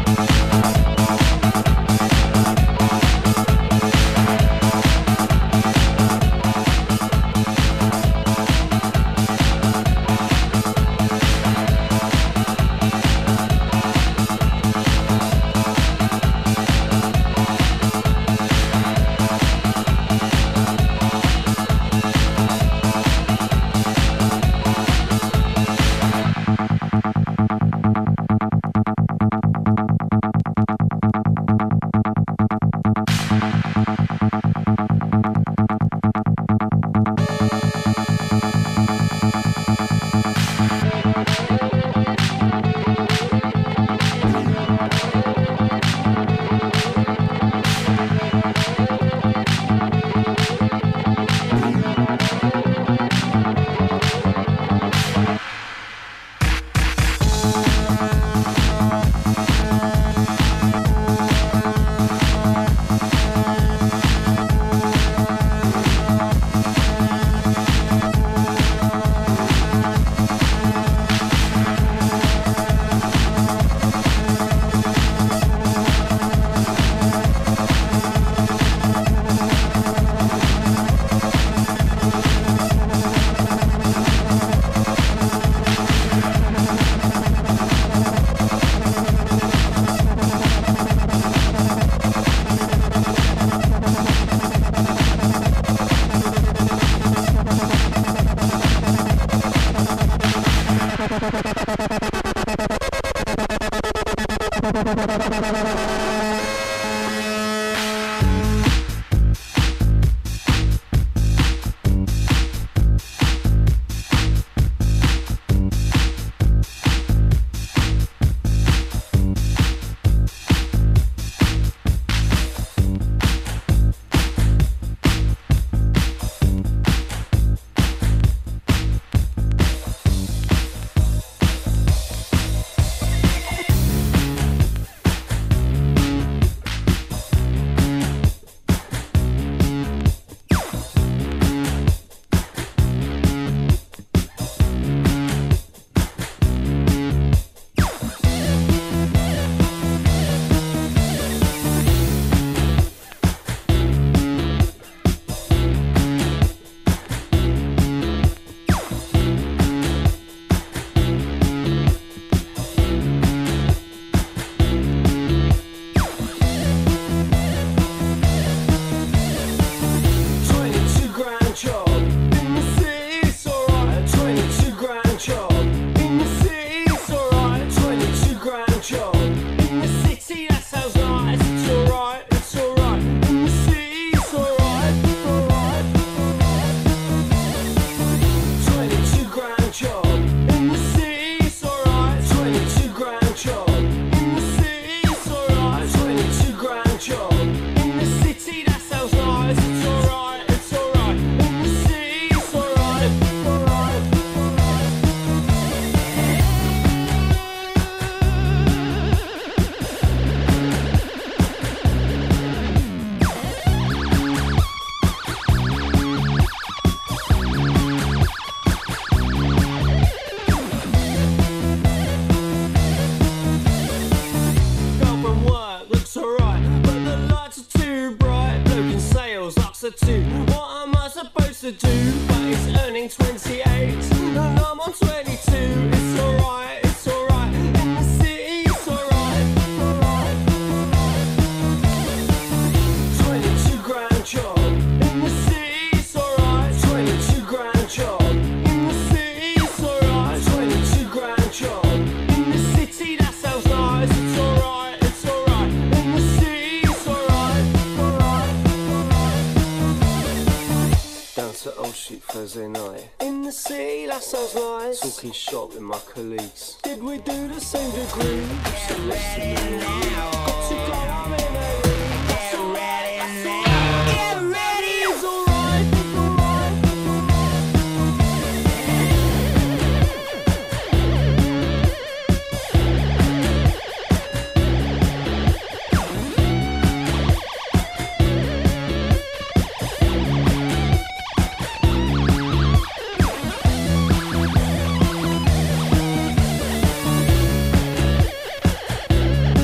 Thursday night. In the city, that sounds nice. Talking shop with my colleagues. Did we do the same degree? So let's do now. Got to go, I'm in a room. Get ready now. Get ready. It's alright, it's alright, it's alright.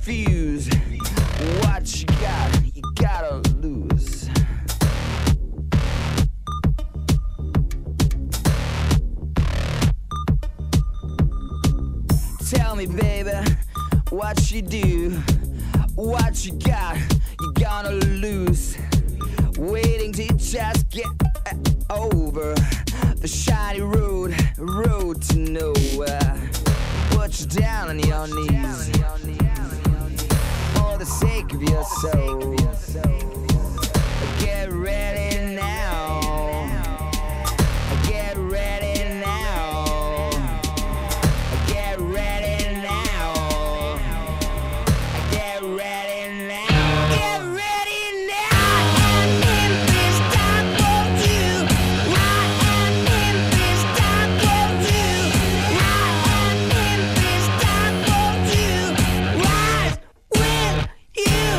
fuse. What you gotta lose. Tell me, baby, what you do, what you got, you gonna lose. Waiting to just get over the shiny road to nowhere. Put you down on your knees for the sake of your soul. Get ready now. Get ready now. Get ready now. Get ready now. Get ready now. And in this time for you, I am in this time for you. I am in this time for you. Rise with you.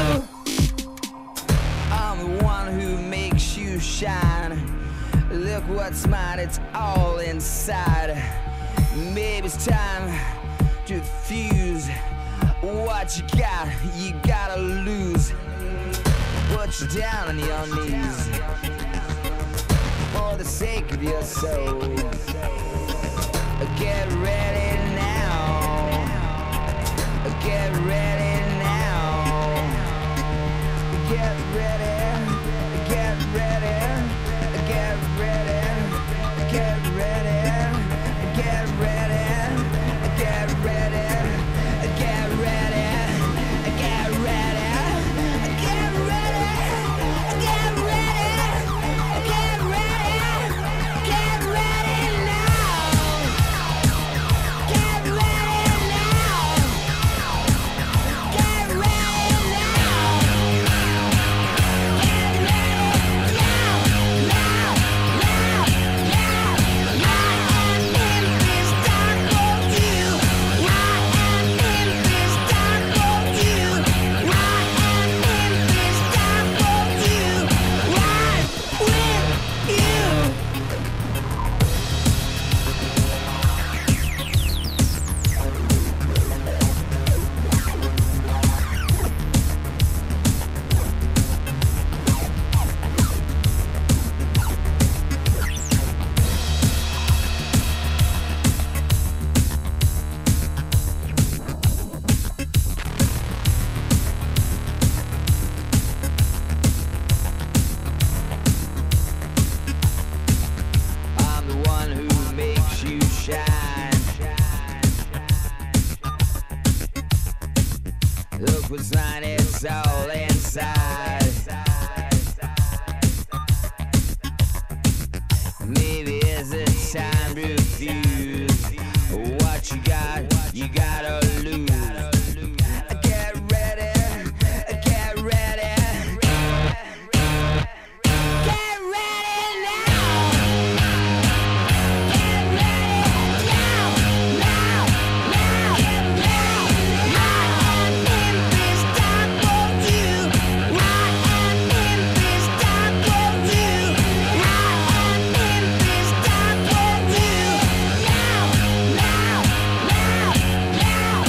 I'm the one who makes you shine. Look what's mine, it's all inside. Maybe it's time to fuse. What you gotta lose. Put you down on your knees for the sake of your soul. Get ready now. Get ready now. Get ready. Get ready. Get ready. Get ready. Get ready. Get ready. Get ready. Get ready. Get ready. Get ready. Get ready. Get ready now. Get ready now. Get ready now. Get I'm the one who makes you shine. Look what's mine, it's all inside. Maybe it's a time to fuse. What you gotta lose. Get ready, get ready. Get ready now. Get ready now, now, now, now. I am in this time for you. I am in this time for you. I am in this time for you. Now, now, now, now.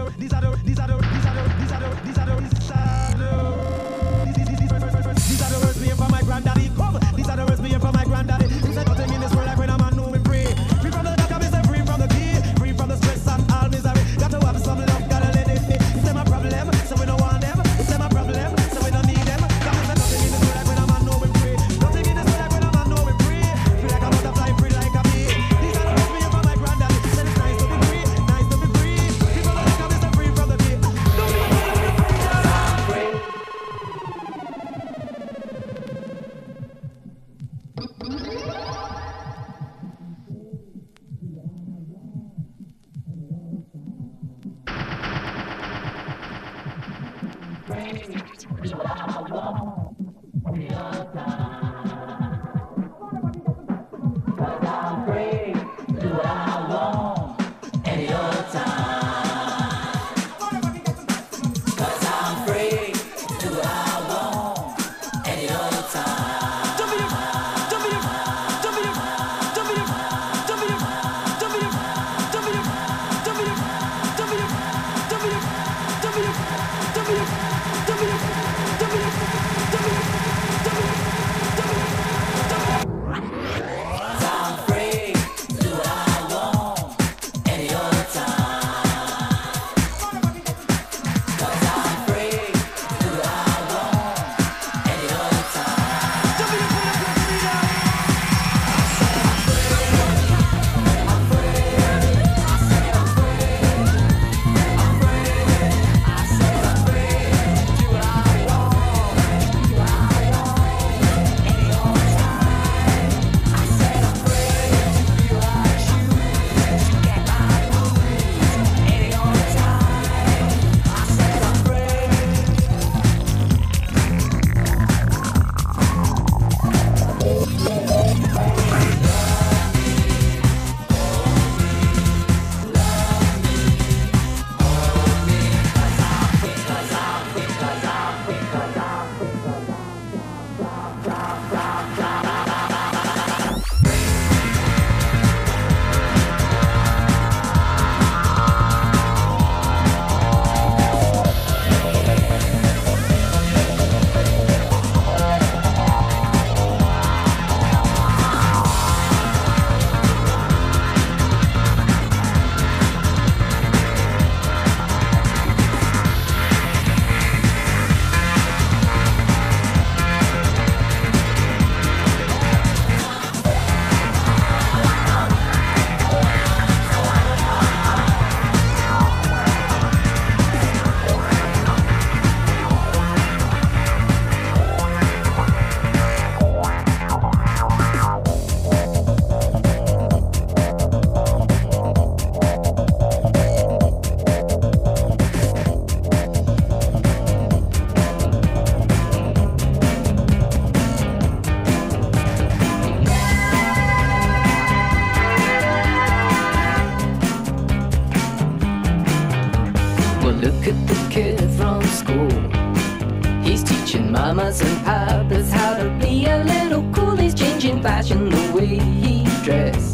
mamas and papas how to be a little cool. He's changing fashion the way he dress.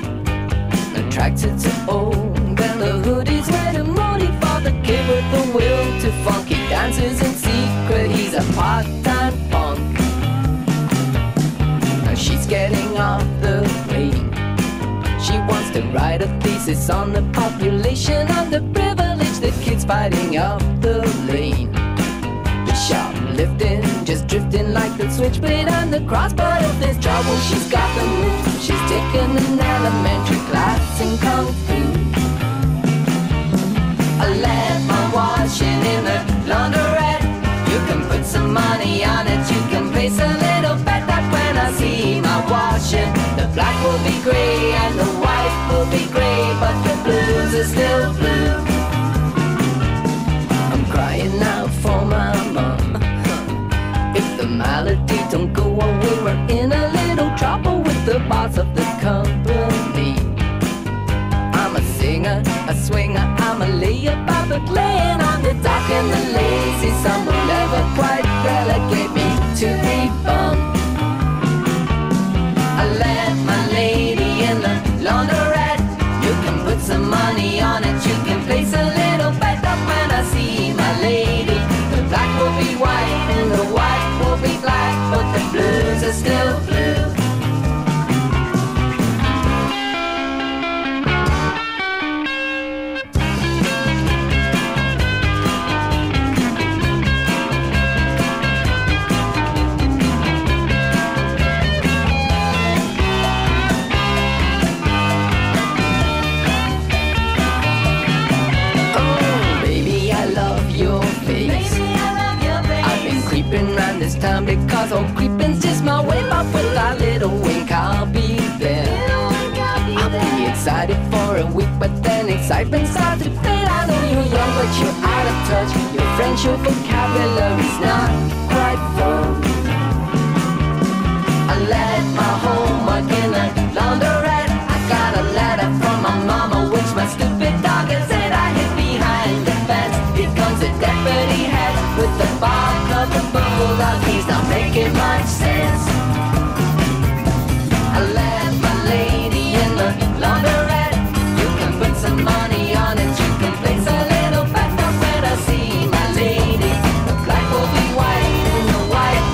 Attracted to old Bella hoodies, wearing money for the kid with the will to funky dances in secret. He's a part-time punk. Now she's getting off the plane. She wants to write a thesis on the population of the privileged, the kids fighting up the lane. The shoplifting, just drifting like the switchblade on the cross. But if there's trouble, she's got the move. She's taken an elementary class in Kung Fu. I left my washing in the laundrette. You can put some money on it. You can place a little bet that when I see my washing, the black will be gray and the white will be gray, but the blues are still blue. I'm crying out for my mom. If the malady don't go away, we're in a little trouble with the boss of the company. I'm a singer, a swinger, I'm a layup, but laying on the dock and the lazy sun will never quite relegate me to a bum. I left my lady in the laundrette. You can put some money on it, you can place a little bet time because old creeping's just my way. But with that little wink, I'll be there. I'll be excited for a week, but then excitement starts to fade. I know you're young, but you're out of touch. Your French, your vocabulary's not quite full. I left my homework in a laundrette. I got a letter from my mama, which my stupid dog has said I hid behind the fence. Here comes a deputy head with the bark of a bulldog. He's not making much sense. I left my lady in the laundrette. You can put some money on it. You can place a little bet. But when I see my lady, the black will be white and the white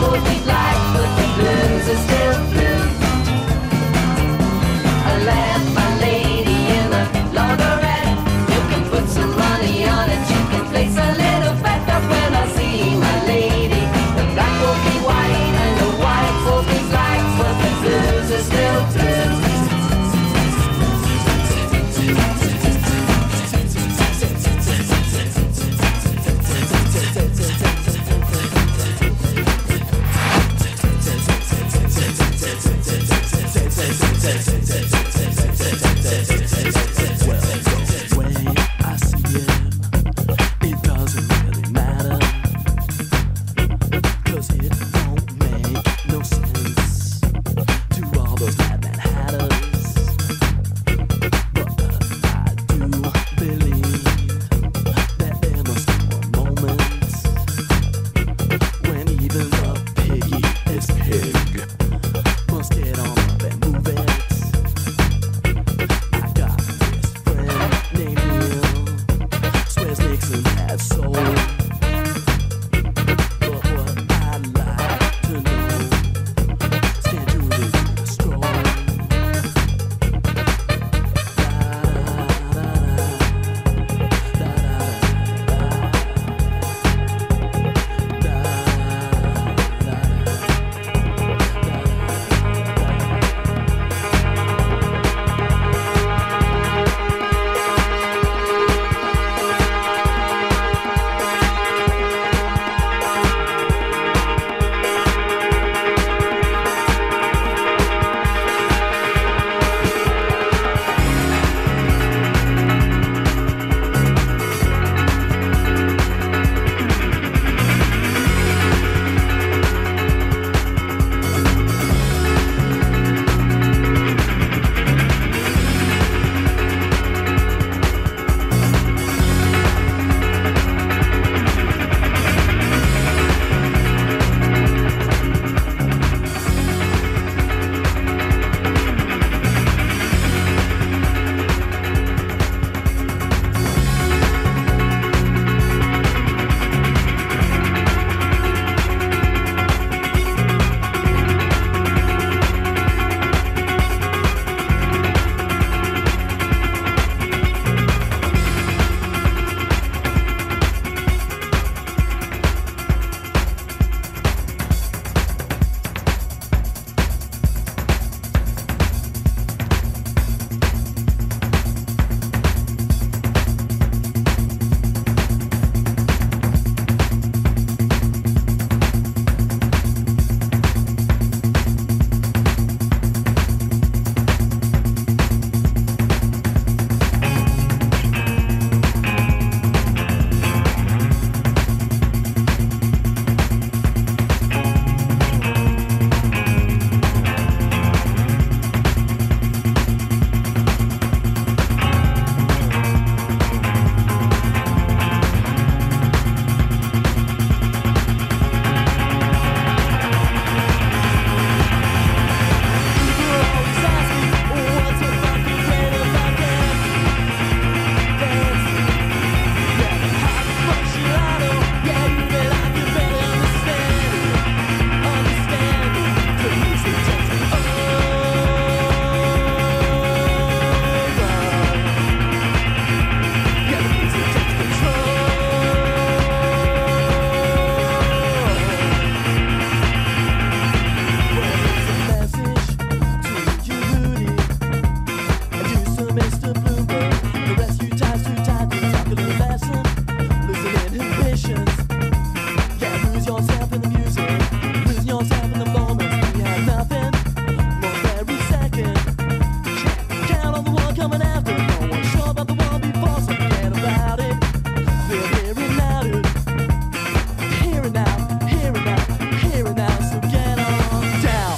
coming after. No one sure about the one before, so forget about it. We're here and now, dude. Here and now, here and now, here and now. So get on down.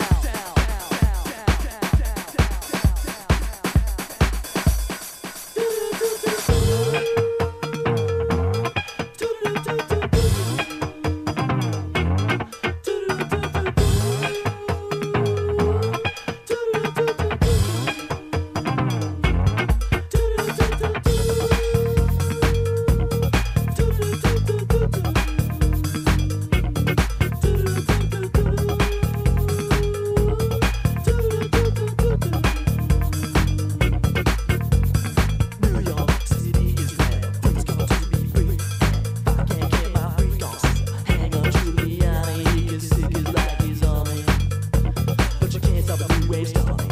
New York City is red. Freaks got to be free. I can't get my freak on. Hang on, Giuliani. He is sick as like he's on me. But you can't stop the new wave starting.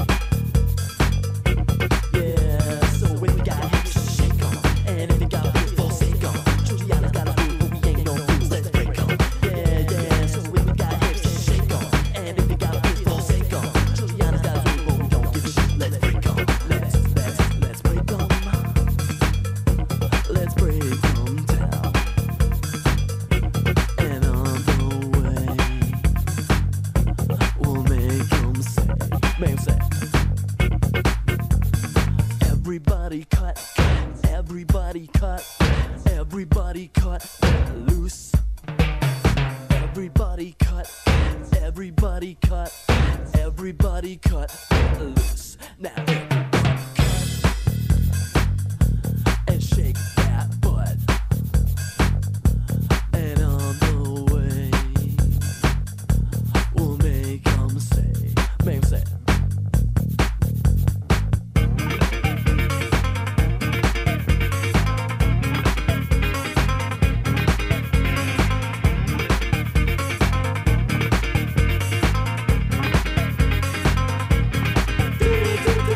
Yeah, so when we got hips to shake on, and if we got fears, forsake on. Giuliani's got a move, but we ain't no fools. Let's break on. Yeah. So when we got hips to shake on, and if we got fears, forsake on. Giuliani's got a move, but we don't give a shit. Let's break on. Let's break on. Let's break on down. And on the way, we'll make 'em say, everybody cut, everybody cut, everybody cut loose. Everybody cut, everybody cut, everybody cut loose. Now everybody cut and shake that butt. And on the way, we'll make 'em say, do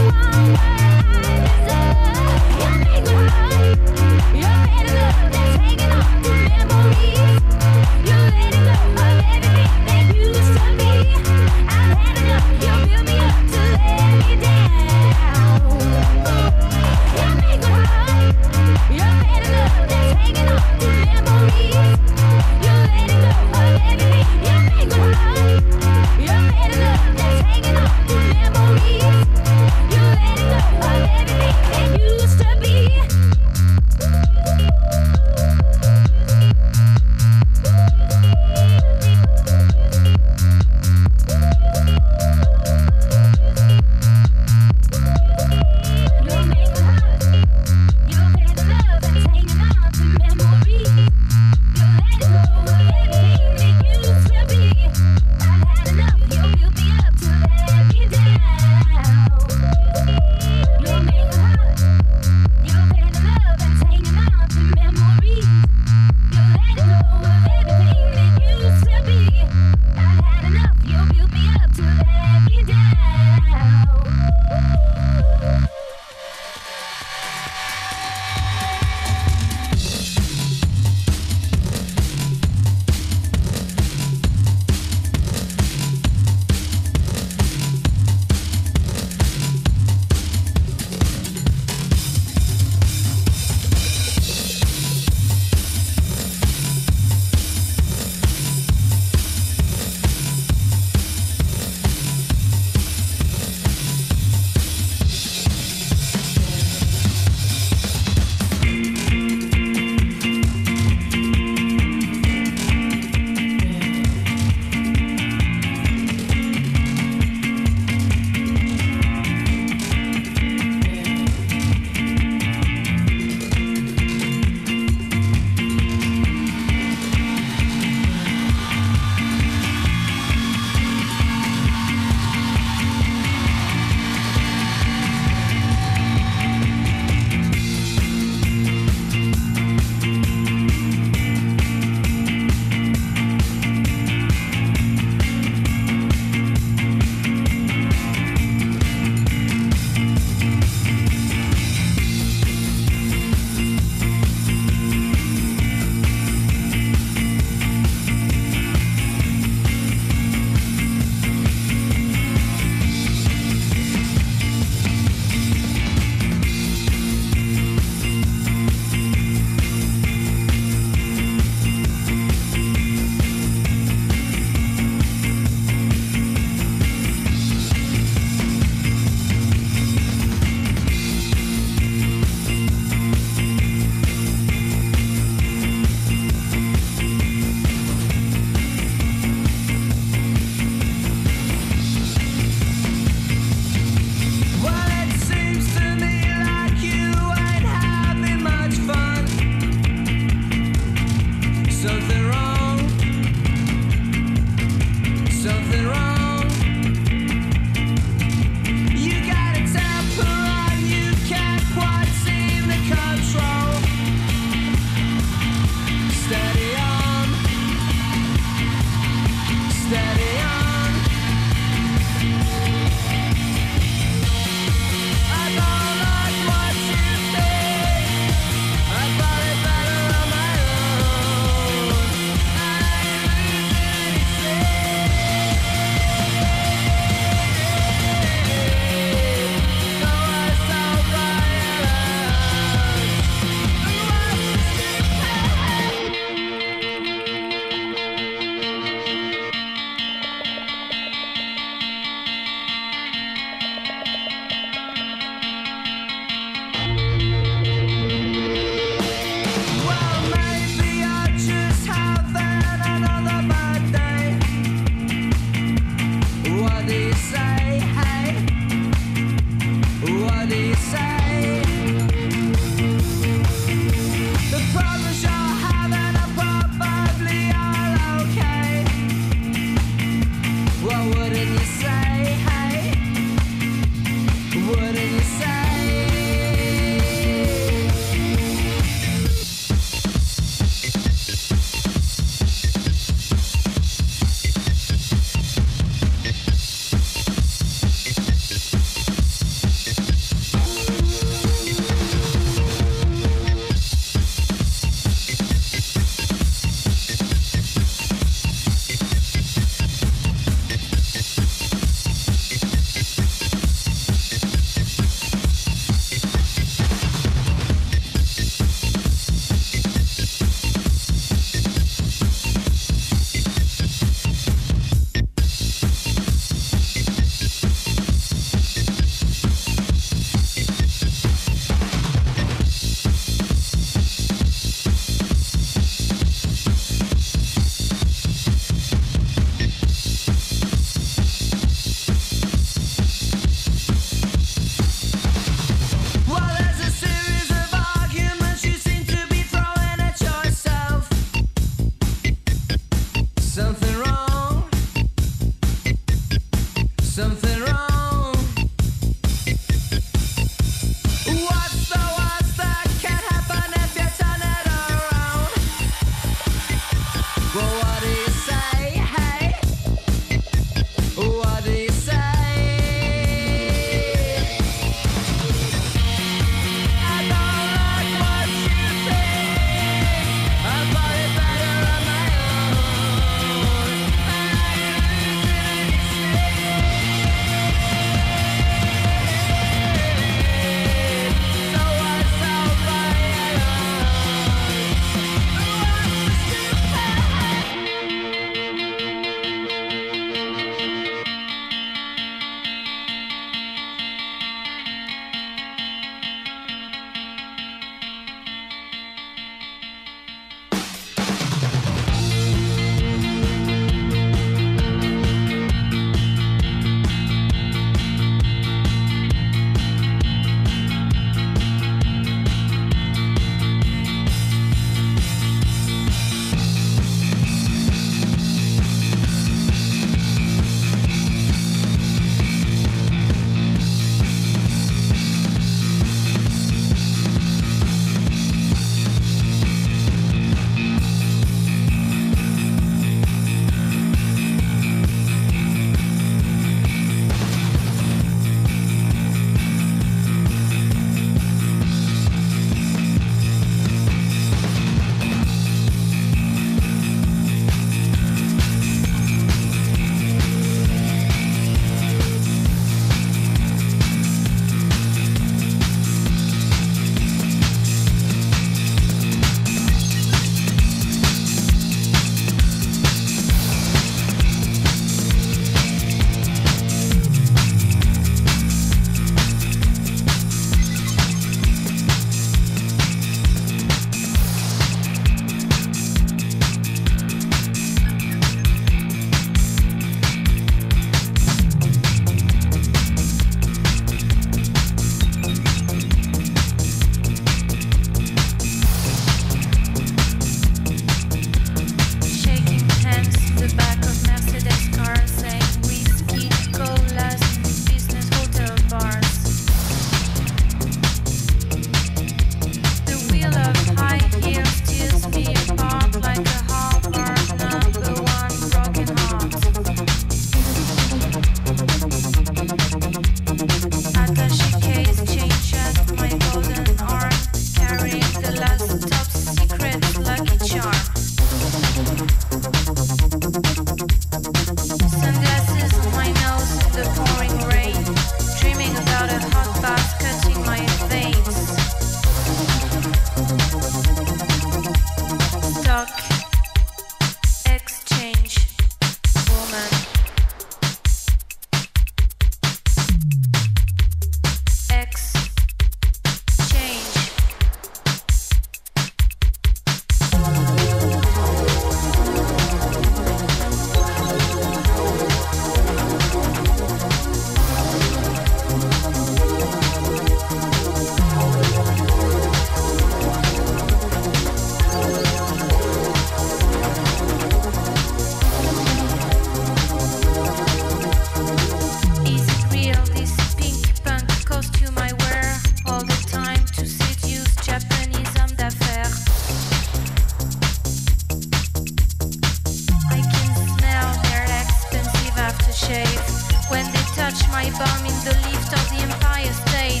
the lift of the Empire State.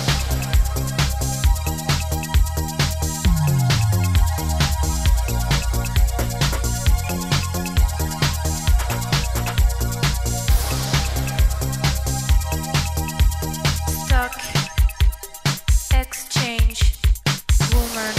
Stock exchange woman.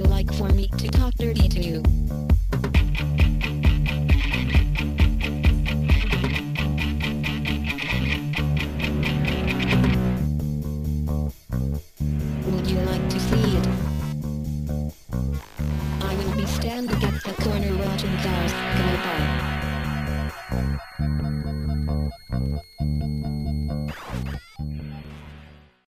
you like for me to talk dirty to you? Would you like to see it? I will be standing at the corner watching cars go by.